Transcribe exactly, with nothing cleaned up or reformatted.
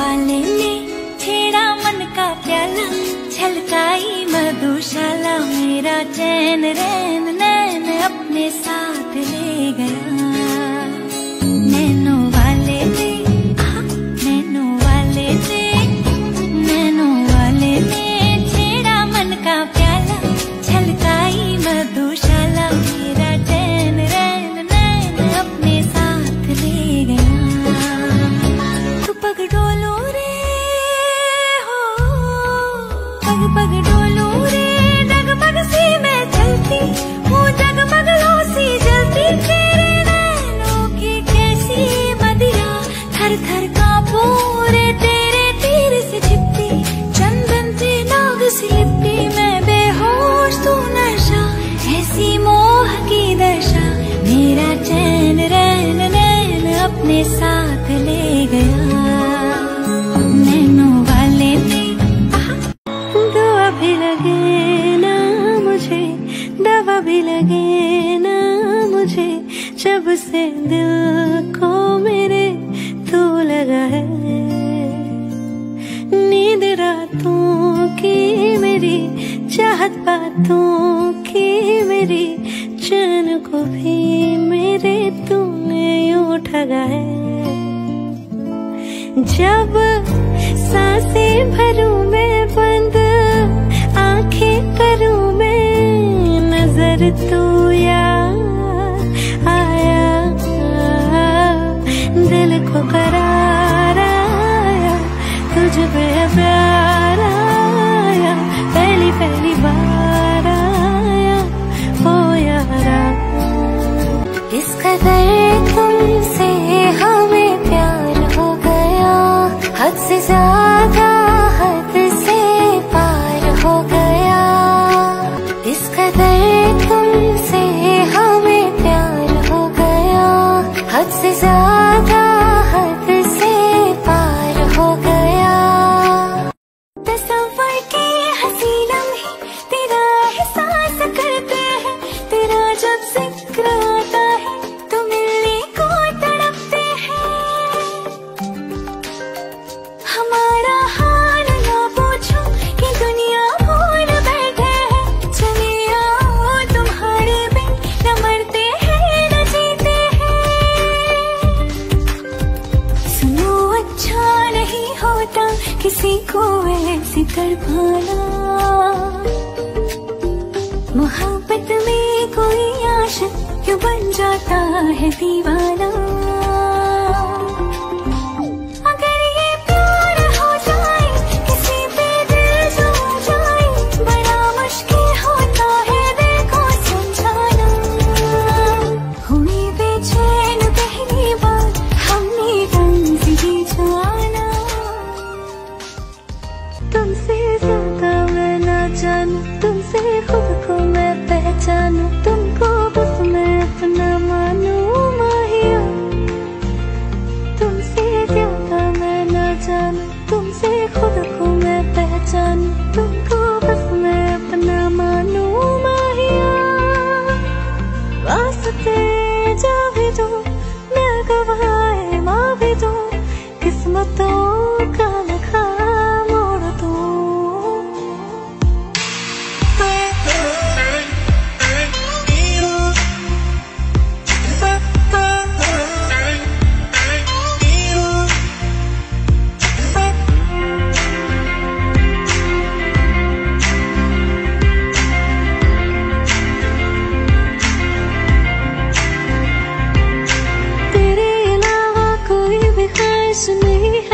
वाले ने छेड़ा मन का प्याला, छलकाई मधुशाला, मेरा चैन रैन नैन अपने साथ ले गया। नैनो वाले ने, नैनो वाले ने, नैनो वाले ने छेड़ा मन का प्याला, छलकाई मधुशाला, मेरा चैन रैन नैन अपने साथ ले गया। तू पग डोलो रे हो, पग पग डोलो रे, डगमग सी मैं चलती हूँ, जगमग लो सी जलती, तेरे नैनों की कैसी मदिरा, थर थर कांपू रे तेरे तीर से चिपटी, चंदन से नाग सी लिपटी, मैं बेहोश तू नशा, ऐसी मोह की दशा, मेरा चैन रैन नैन अपने साथ ले गया। नैनो वाले ने दवा भी लगे ना मुझे, दवा भी लगे ना मुझे, जब से दिल को मेरे तू लगा है। नींद रातों की मेरी, चाहत बातों की मेरी, चैन को भी मेरे तूने यूं ठगा है। जब सांसें भरूं मैं बंद, आंखें करूं मैं, नजर तू याद आया, दिल को करार आया, तुझ पे प्यार आया, पहली पहली बार आया ओ यारा। इस कदर तुमसे हमें प्यार हो गया, हद से ज्यादा हद से पार हो गया। इस कदर तुमसे हमें प्यार हो गया, हद से ज्यादा हद से पार हो गया। तस्वर के हंसी लम्हे तेरा एहसास करते हैं, तेरा जब जिक्र आता है तो मिलने को तड़पते हैं। हमारा हाल ना पूछो कि दुनिया भूल बैठे हैं, चले आओ तुम्हारे बिन न मरते हैं न जीते हैं। सुनो अच्छा नहीं होता किसी को ऐसी तड़पाना, मोहब्बत में कोई आशिक क्यों बन जाता है दीवाना। अगर ये प्यार हो जाए किसी पे दिल जम जाए, बड़ा मुश्किल होता है देखो समझाना। हुई बेचैन पहली बार हमने ढंग से जी जाना, तुमसे ज्यादा मैं ना जानू, तुमसे खुद को मैं पहचानू, तुमको बस मैं अपना मानू माहिया। तुमसे ज्यादा मैं ना जानू, तुमसे खुद को मैं पहचानू, तुमको बस मैं अपना मानू माहिया। वास्ते जा भी दो, मैं गवाए माँ भी दो, किस्मतों का लिखा मोड़ दो। तेरे अलावा कोई भी ख्वाहिश नहीं